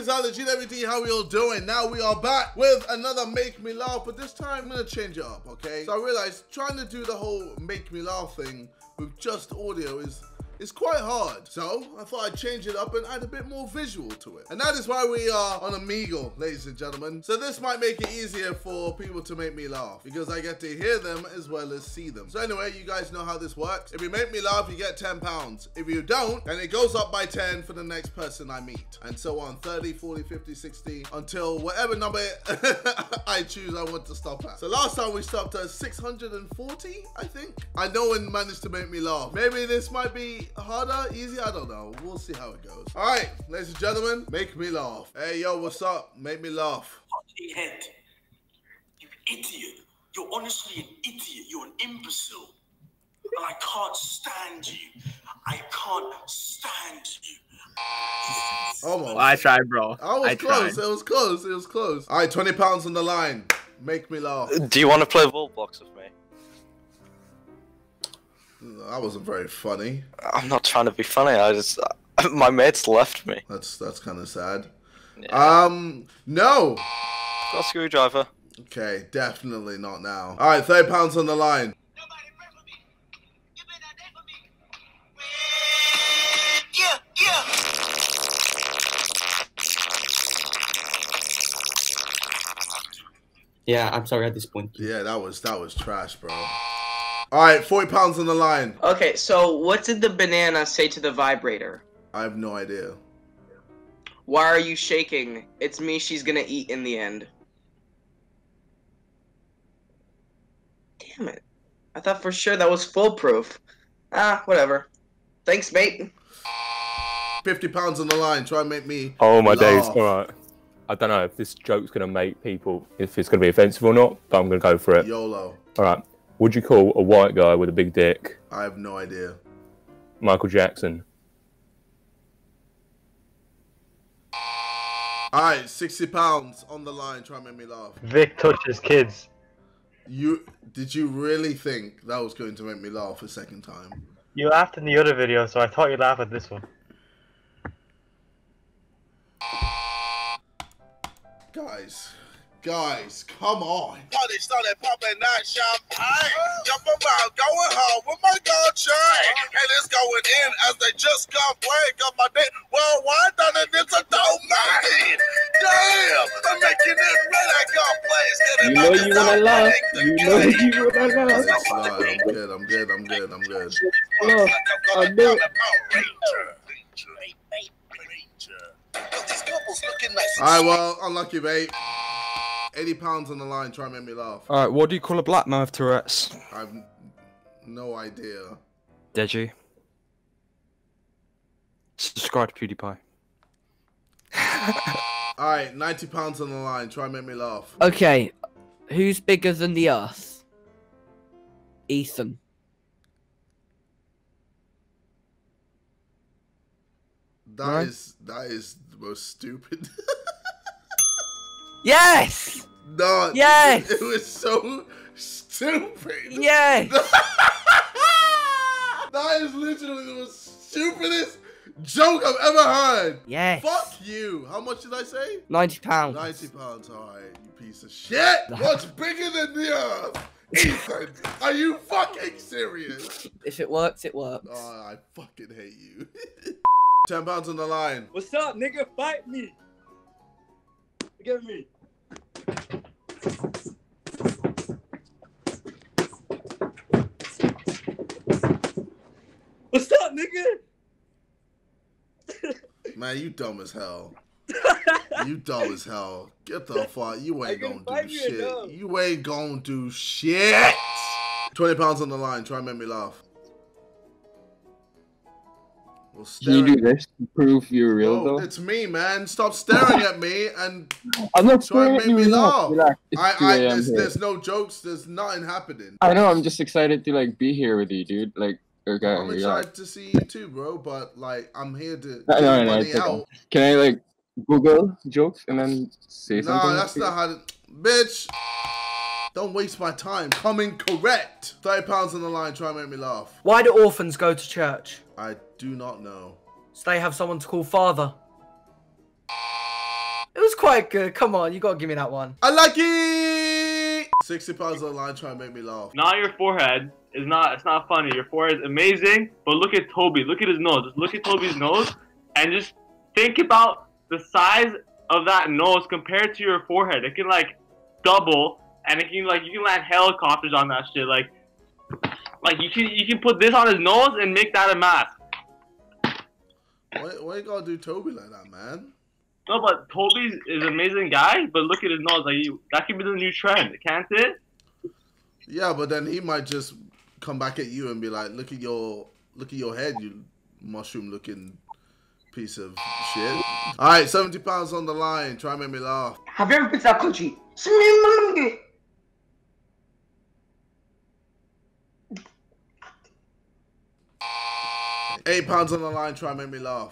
is Alex GWD. How we all doing? Now we are back with another Make Me Laugh, but this time I'm gonna change it up, okay? So I realized trying to do the whole Make Me Laugh thing with just audio is quite hard. So I thought I'd change it up and add a bit more visual to it. And that is why we are on Omegle, ladies and gentlemen. So this might make it easier for people to make me laugh because I get to hear them as well as see them. So anyway, you guys know how this works. If you make me laugh, you get £10. If you don't, then it goes up by 10 for the next person I meet. And so on, 30, 40, 50, 60, until whatever number I choose I want to stop at. So last time we stopped at 640, I think. I no one managed to make me laugh. Maybe this might be harder, easy, I don't know. We'll see how it goes. All right, ladies and gentlemen, make me laugh. Hey, yo, what's up? Make me laugh. Fucking head. You idiot. You're honestly an idiot. You're an imbecile. And I can't stand you. I can't stand you. Almost. I tried, bro. I was close. It was close. It was close. All right, £20 on the line. Make me laugh. Do you want to play Roblox with me? That wasn't very funny. I'm not trying to be funny. My mates left me. That's kind of sad. Yeah. No. Got a screwdriver. Okay, definitely not now. All right, £30 on the line. Nobody pray for me. You been that day for me. Yeah. Yeah, I'm sorry at this point. Yeah, that was trash, bro. All right, £40 on the line. Okay, so what did the banana say to the vibrator? I have no idea. Why are you shaking? It's me she's gonna eat in the end. Damn it. I thought for sure that was foolproof. Ah, whatever. Thanks, mate. £50 on the line. Try and make me Oh my laugh. days, alright. I don't know if this joke's going to make people, if it's going to be offensive or not, but I'm going to go for it. YOLO. Alright. Would you call a white guy with a big dick I have no idea. Michael Jackson? Alright, £60 on the line. Try and make me laugh. Vic touches kids. Did you really think that was going to make me laugh a second time? You laughed in the other video, so I thought you'd laugh at this one. Guys, come on. Party started popping that champagne. Jump around, going home with my gold chain. And it's going in as they just got played. Got my dick worldwide, done it, it's a domain. Damn, I'm making it red. I got plays. You know you wanna laugh. You know you wanna laugh. I'm good. Look, I know it. Alright, well, unlucky, mate. £80 on the line. Try and make me laugh. Alright, what do you call a black man with Tourette's? I have no idea. Deji. Subscribe to PewDiePie. Alright, £90 on the line. Try and make me laugh. Okay, who's bigger than the Earth? Ethan. That is the most stupid. Yes! No. Yes! It was so stupid. Yes! That is literally the most stupidest joke I've ever heard. Yes. Fuck you. How much did I say? £90. £90. Alright, you piece of shit. What's bigger than the Earth? Ethan, are you fucking serious? If it works, it works. Oh, I fucking hate you. £10 on the line. What's up, nigga? Fight me. Look at me. What's up, nigga? Man, you dumb as hell. You dumb as hell. Get the fuck. You ain't gonna do shit. You ain't gonna do shit. £20 on the line. Try and make me laugh. Well, Can you do this to prove you're real, though? It's me, man. Stop staring at me and I'm not try and staring make at you. me laugh. Relax. It's 2 a.m. here. There's no jokes. There's nothing happening. I know. I'm just excited to like be here with you, dude. Like, okay. I'm excited to see you too, bro. But like, I'm here to No, get money it's out. okay. Can I like Google jokes and then say something? Nah, that's not how to... Bitch, don't waste my time. Coming correct. £30 on the line. Try and make me laugh. Why do orphans go to church? I do not know. So they have someone to call father. It was quite good. Come on, you gotta give me that one. I like it. 60 pounds on the line trying to make me laugh. Not your forehead. It's not funny. Your forehead's amazing, but look at Toby. Look at his nose. Just look at Toby's nose and just think about the size of that nose compared to your forehead. It can like double, and it can like you can land helicopters on that shit. Like you can put this on his nose and make that a mask. Why you gotta do Toby like that, man? No, but Toby is an amazing guy, but look at his nose. Like that could be the new trend, can't it? Yeah, but then he might just come back at you and be like, "Look at your head, you mushroom-looking piece of shit." All right, 70 pounds on the line. Try and make me laugh. Have you ever been to that country? 8 pounds on the line. Try and make me laugh.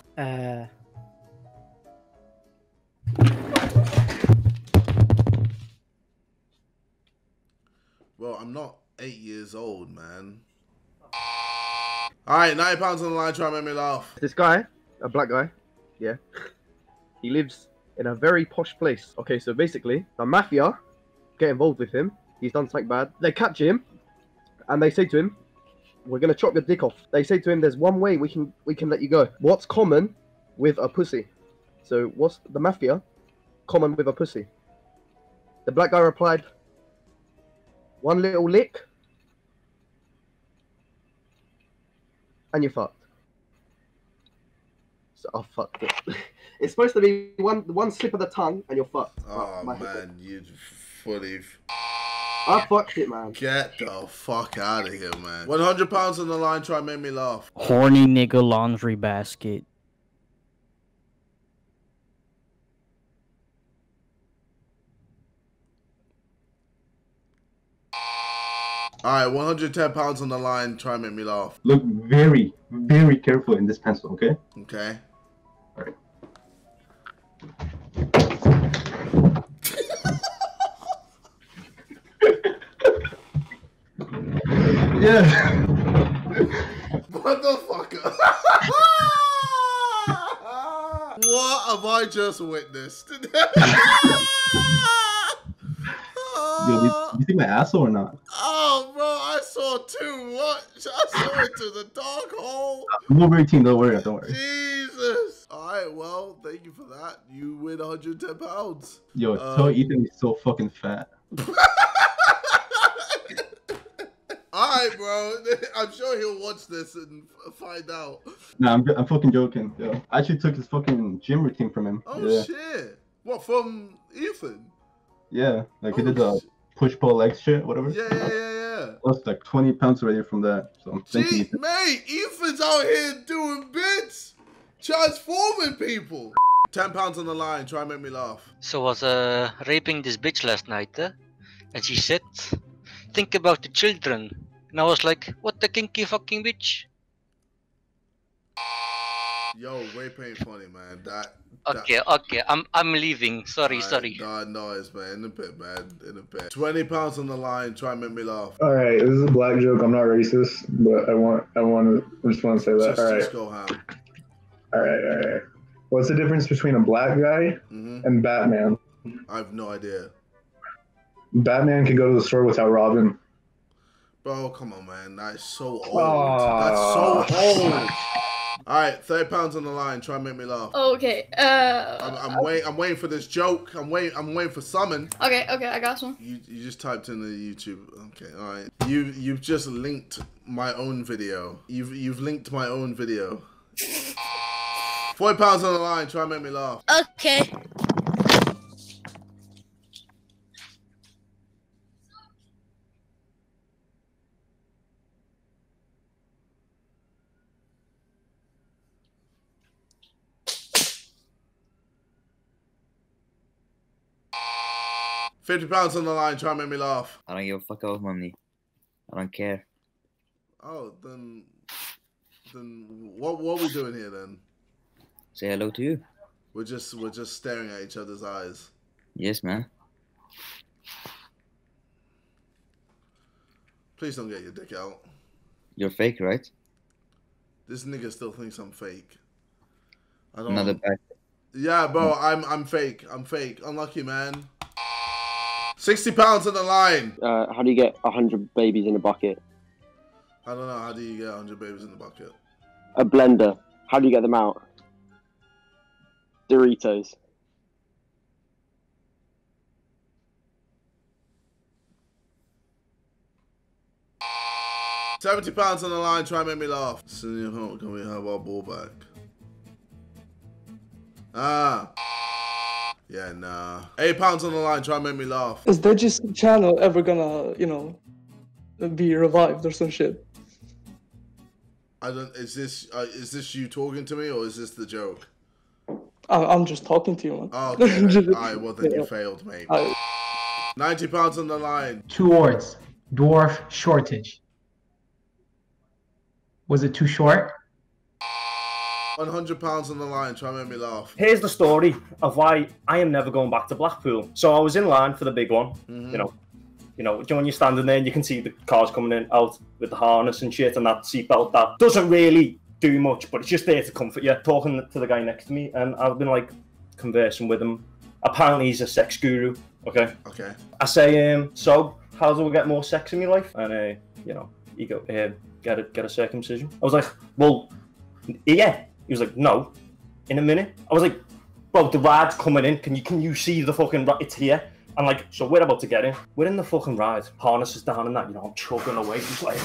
Well, I'm not 8 years old, man. All right, 9 pounds on the line. Try and make me laugh. This guy, a black guy, yeah, he lives in a very posh place. Okay, so basically, the mafia get involved with him. He's done something bad. They capture him, and they say to him, "We're gonna chop your dick off." They say to him, "There's one way we can let you go." What's common with a pussy? So what's the mafia common with a pussy? The black guy replied, "One little lick, and you're fucked." So I fucked it. It's supposed to be one slip of the tongue, and you're fucked. Oh man, you fully. I fucked it, man. Get the fuck out of here, man. 100 pounds on the line. Try and make me laugh. Horny nigga laundry basket. All right, 110 pounds on the line. Try and make me laugh. Look very, very careful in this pencil, okay? Okay. All right. Yeah. What the fuck? What have I just witnessed? Yo, do you see my asshole or not? Oh, bro, I saw too much. I saw into the dark hole. I'm over 18, don't worry, don't worry. Jesus. All right, well, thank you for that. You win 110 pounds. Yo, tell Ethan he's so fucking fat. All right, bro. I'm sure he'll watch this and find out. Nah, I'm fucking joking. Yo, I actually took his fucking gym routine from him. Oh, yeah. shit. What, from Ethan? Yeah, like he did the push-pull leg shit, whatever. Yeah. Lost like 20 pounds already from that. So thank you, Ethan. Mate, Ethan's out here doing bits, transforming people. 10 pounds on the line. Try and make me laugh. So I was raping this bitch last night, and she said, "Think about the children." And I was like, "What the kinky fucking bitch?" Yo, rape ain't funny, man. Okay, I'm leaving. Sorry. God knows, man. In a bit, man. In a bit. 20 pounds on the line. Try and make me laugh. All right, this is a black joke. I'm not racist, but I just want to say that. All right. Just go ham. All right. What's the difference between a black guy and Batman? I have no idea. Batman can go to the store without Robin. Bro, come on, man. That's so old. That's so old. All right, 30 pounds on the line. Try and make me laugh. Okay. I'm waiting for this joke. I'm waiting for summon. Okay, I got some. You just typed in the YouTube. Okay, all right. You've just linked my own video. You've linked my own video. 40 pounds on the line. Try and make me laugh. Okay. £50 on the line. Try and make me laugh. I don't give a fuck about money. I don't care. Oh, then what are we doing here then? Say hello to you. We're just staring at each other's eyes. Yes, man. Please don't get your dick out. You're fake, right? This nigga still thinks I'm fake. I don't. Another bad. Yeah, bro, I'm fake. I'm fake. Unlucky, man. £60 on the line. How do you get 100 babies in a bucket? I don't know. How do you get 100 babies in the bucket? A blender. How do you get them out? Doritos. £70 on the line. Try and make me laugh. Senior home, can we have our ball back? Ah. Yeah, nah. £8 on the line. Try and make me laugh. Is the Digis channel ever gonna, you know, be revived or some shit? I don't. Is this you talking to me or is this the joke? I'm just talking to you, man. Oh, okay. Alright, well then you failed, mate. £90 on the line. 2 words. Dwarf shortage. Was it too short? £100 on the line. Try and make me laugh. Here's the story of why I am never going back to Blackpool. So I was in line for the big one. You know, when you're standing there and you can see the cars coming in out with the harness and shit and that seatbelt that doesn't really do much, but it's just there to comfort you. Talking to the guy next to me, and I've been like conversing with him. Apparently he's a sex guru. Okay. Okay. I say, so how do I get more sex in my life? And you know, you go, get a circumcision. I was like, well, yeah. He was like, no, in a minute. I was like, bro, the ride's coming in. Can you see the fucking ride? It's here. And like, so we're about to get in. We're in the fucking ride. Harness is down and that, you know, I'm chugging away. Just like,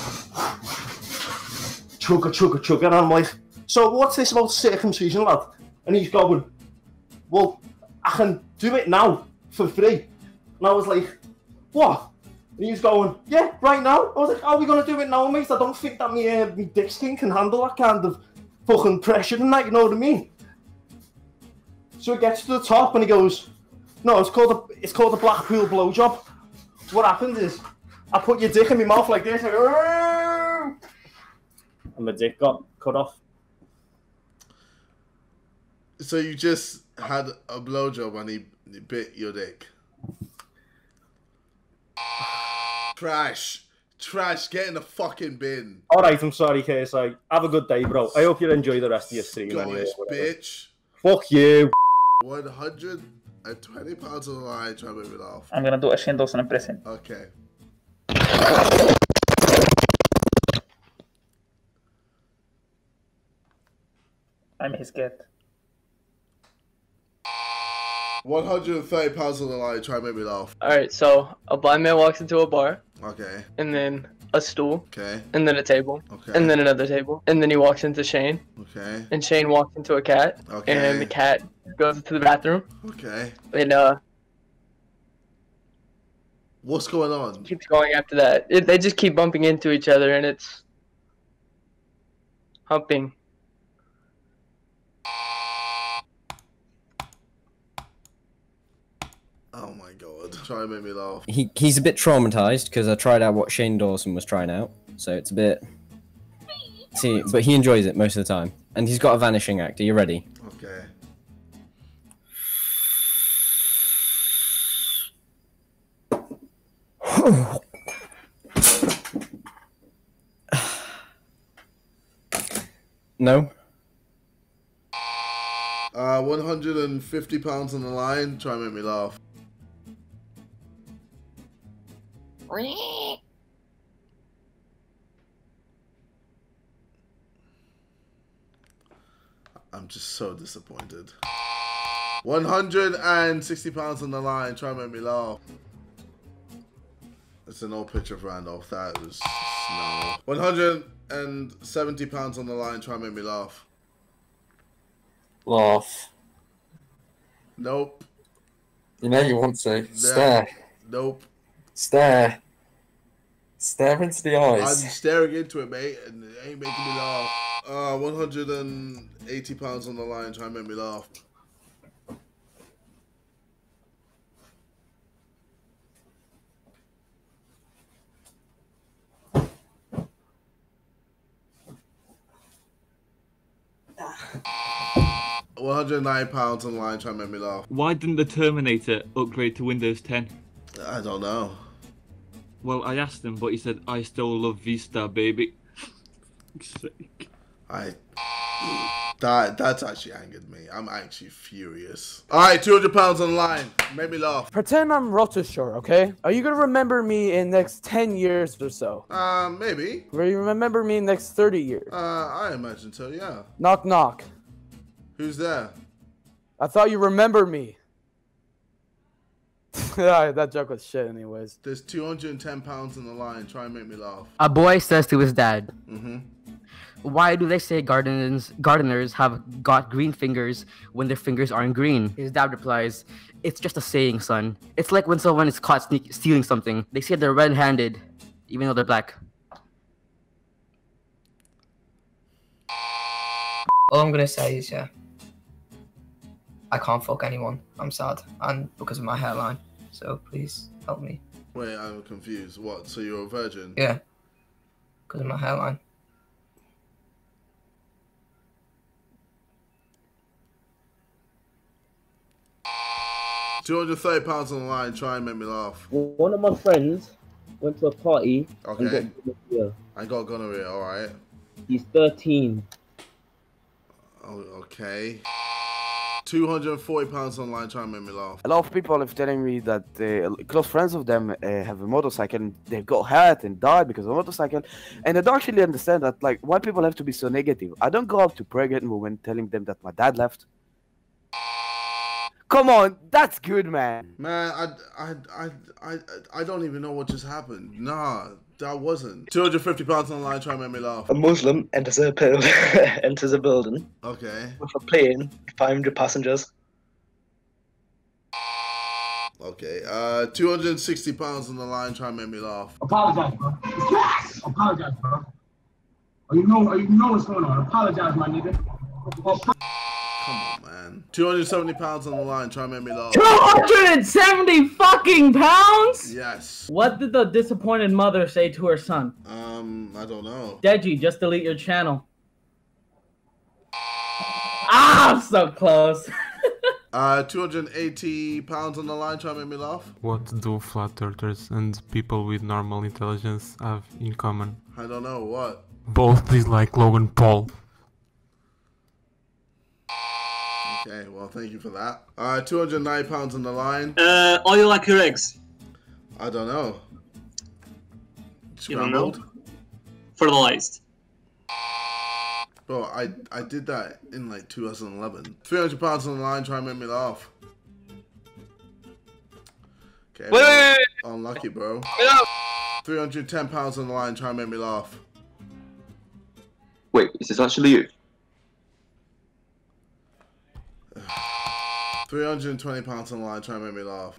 chugga. And I'm like, so what's this about circumcision, lad? And he's going, well, I can do it now for free. And I was like, what? And he was going, yeah, right now. I was like, are we going to do it now, mate? I don't think that my dick skin can handle that kind of fucking pressure and that, you know what I mean? So it gets to the top and he goes, no, it's called a Blackpool blowjob. So what happened is, I put your dick in my mouth like this, and my dick got cut off. So you just had a blowjob and he bit your dick. Trash, get in the fucking bin. Alright, I'm sorry, KSI. Have a good day, bro. I hope you enjoy the rest of your stream. Scottish bitch. Fuck you. £120 on the line. Try to move it off. I'm gonna do a Shane Dawson impression. Okay. I'm his cat. £130 on the line. Try to make me laugh. Alright, so a blind man walks into a bar. Okay. And then a stool. Okay. And then a table. Okay. And then another table. And then he walks into Shane. Okay. And Shane walks into a cat. Okay. And the cat goes to the bathroom. Okay. And what's going on? Keeps going after that. They just keep bumping into each other and it's humping. Oh my god. Try to make me laugh. He's a bit traumatized because I tried out what Shane Dawson was trying out, so it's a bit. See, but he enjoys it most of the time, and he's got a vanishing act. Are you ready? Okay. No. £150 on the line. Try and make me laugh. I'm just so disappointed. £160 on the line. Try and make me laugh. It's an old picture of Randolph. That was no. £170 on the line. Try and make me laugh. Laugh. Nope. You know you want to. Stare. Nope. Stare. Stare into the eyes. I'm staring into it, mate, and it ain't making me laugh. £180 on the line. Try and make me laugh. £109 on the line. Try and make me laugh. Why didn't the Terminator upgrade to Windows 10? I don't know. Well, I asked him, but he said, I still love Vista, baby. I That's actually angered me. I'm actually furious. All right, £200 on the line. Made me laugh. Pretend I'm Rotoshore, okay? Are you gonna remember me in next 10 years or so? Maybe. Will you remember me in next 30 years? I imagine so, yeah. Knock, knock. Who's there? I thought you remember me. Yeah, that joke was shit anyways. There's £210 on the line. Try and make me laugh. A boy says to his dad, Mm-hmm. "Why do they say gardeners have got green fingers when their fingers aren't green?" His dad replies, "It's just a saying, son. It's like when someone is caught stealing something. They say they're red-handed, even though they're black." All I'm gonna say is, yeah, I can't fuck anyone. I'm sad, and because of my hairline. So please help me. Wait, I'm confused. What? So you're a virgin? Yeah, because of my hairline. £230 on the line. Try and make me laugh. One of my friends went to a party Okay. and got gonorrhea. I got gonorrhea. All right. He's 13. Oh, okay. £240 on the line. Try and make me laugh. A lot of people are telling me that close friends of them have a motorcycle and they got hurt and died because of a motorcycle, and I don't actually understand that. Like, why people have to be so negative? I don't go up to pregnant women telling them that my dad left. Come on, that's good, man. Man, I don't even know what just happened. Nah, that wasn't. £250 on the line. Try and make me laugh. A Muslim enters a enters a building Okay. with a plane, 500 passengers. Okay. £260 on the line. Try and make me laugh. Apologize, bro. Apologize, bro. Oh, you know what's going on. Apologize, my nigga. Come on, man. £270 on the line. Try and make me laugh. 270 fucking pounds? Yes. What did the disappointed mother say to her son? I don't know. Deji, just delete your channel. Ah, so close. £280 on the line. Try and make me laugh. What do flat earthers and people with normal intelligence have in common? I don't know. What? Both dislike Logan Paul. Okay, well, thank you for that. £209 on the line. How you like your eggs? I don't know. You don't know? Scrambled? Fertilized. Bro, I did that in like 2011. £300 on the line. Try and make me laugh. Okay. Wait. Unlucky, bro. £310 on the line. Try and make me laugh. Wait, is this actually you? £320 on the line. Try and make me laugh.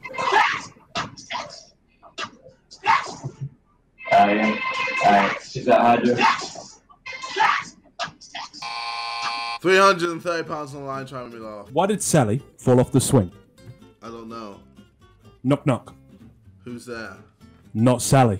Is that Hydra? £330 on the line. Try and make me laugh. Why did Sally fall off the swing? I don't know. Knock knock. Who's there? Not Sally.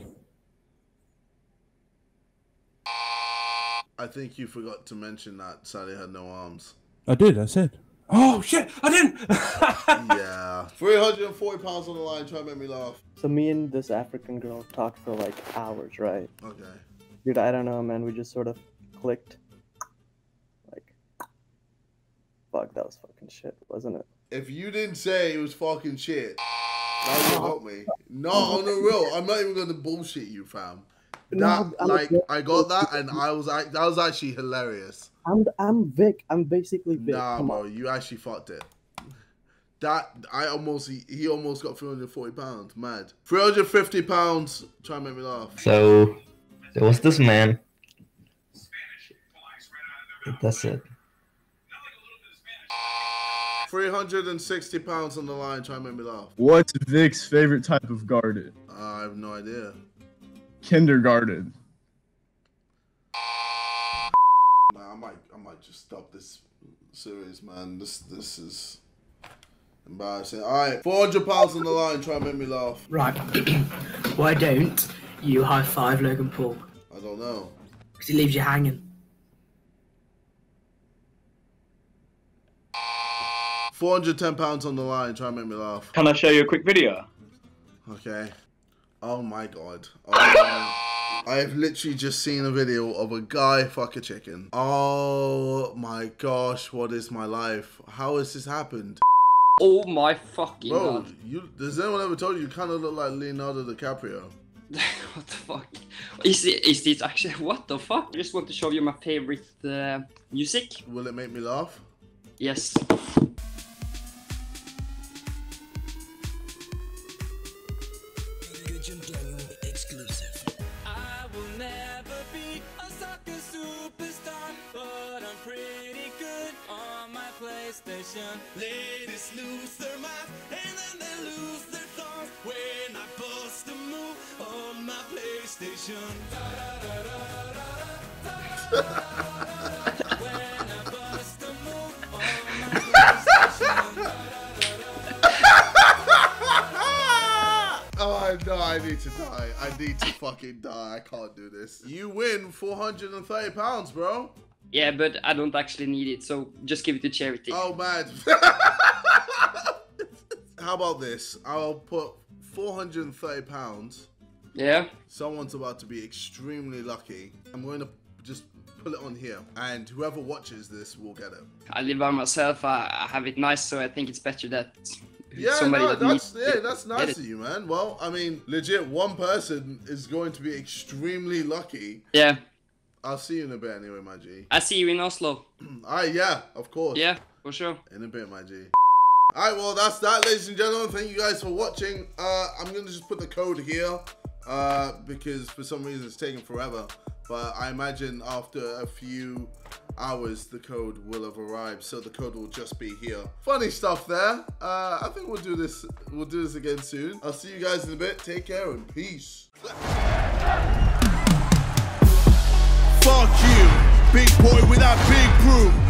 I think you forgot to mention that Sally had no arms. I did, I said. Oh shit, I didn't! Yeah. £340 on the line. Try and make me laugh. So me and this African girl talked for like hours, right? Okay. Dude, I don't know, man. We just sort of clicked. Like, fuck, that was fucking shit, wasn't it? If you didn't say it was fucking shit, that would help me. No, on the real, I'm not even gonna bullshit you, fam. That, I got that, and that was actually hilarious. I'm Vic. I'm basically Vic. Nah, Come bro, on. you actually fucked it. That he almost got £340. Mad. £350. Try and make me laugh. So there was this man. That's it. £360 on the line. Try and make me laugh. What's Vic's favorite type of garden? I have no idea. Kindergarten. Nah, I might just stop this series, man. This is embarrassing. Alright, £400 on the line. Try and make me laugh. Right. Why don't you high five Logan Paul? I don't know. Because he leaves you hanging. £410 on the line. Try and make me laugh. Can I show you a quick video? Okay. Oh my god. Oh I've literally just seen a video of a guy fuck a chicken. Oh my gosh, what is my life? How has this happened? Oh my fucking Bro, god. Does anyone ever told you kind of look like Leonardo DiCaprio? What the fuck? Is this actually, what the fuck? I just want to show you my favorite music. Will it make me laugh? Yes. I will never be a soccer superstar, but I'm pretty good on my PlayStation. Ladies lose their minds and then they lose their thoughts when I bust a move on my PlayStation. When I bust a move on my PlayStation. Oh no, I need to die. I need to fucking die. I can't do this. You win £430, bro. Yeah, but I don't actually need it, so just give it to charity. Oh man. How about this? I'll put £430. Yeah. Someone's about to be extremely lucky. I'm going to just put it on here, and whoever watches this will get it. I live by myself. I have it nice, so I think it's better that Yeah, somebody no, that needs that's nice of you, man. Well, I mean, legit, one person is going to be extremely lucky. Yeah. I'll see you in a bit anyway, my G. I see you in Oslo. Yeah, of course. Yeah, for sure. In a bit, my G. Alright, well, that's that, ladies and gentlemen. Thank you guys for watching. I'm going to just put the code here because for some reason it's taking forever. But I imagine after a few hours, the code will have arrived. So the code will just be here. Funny stuff there. I think we'll do this again soon. I'll see you guys in a bit. Take care and peace. Fuck you, big boy without big proof.